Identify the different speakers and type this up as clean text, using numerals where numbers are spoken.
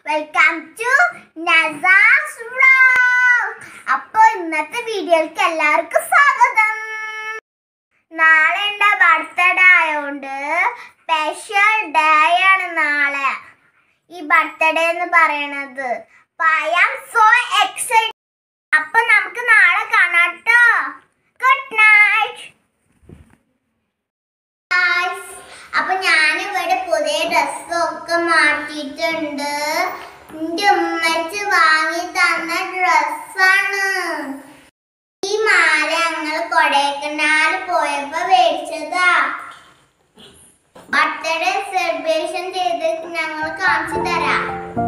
Speaker 1: Welcome to നസാസ് vlog. അപ്പോൾ ഇന്നത്തെ വീഡിയോയിലേക്ക് എല്ലാവർക്കും സ്വാഗതം. നാളെ എൻ്റെ ബർത്ത്ഡേ ആയതുകൊണ്ട് സ്പെഷ്യൽ ഡേ ആണ് നാളെ ഈ ബർത്ത്ഡേ എന്ന് പറയണത്. I am so excited. അപ്പൊ നമുക്ക് നാളെ കാണാം ട്ടോ. Good night. അപ്പൊ ഞാനിവിടെ പുതിയ ഡ്രസ്സൊക്കെ മാറ്റിയിട്ടുണ്ട്. എന്റെ ഉമ്മച്ച് വാങ്ങി തന്ന ഡ്രസ്സാണ്. ഈ മാല ഞങ്ങൾ കൊടൈക്കനാൽ പോയപ്പോ മേടിച്ചതാ. ബർത്ത്ഡേ സെലിബ്രേഷൻ ചെയ്ത് ഞങ്ങൾ കാണിച്ചു തരാം.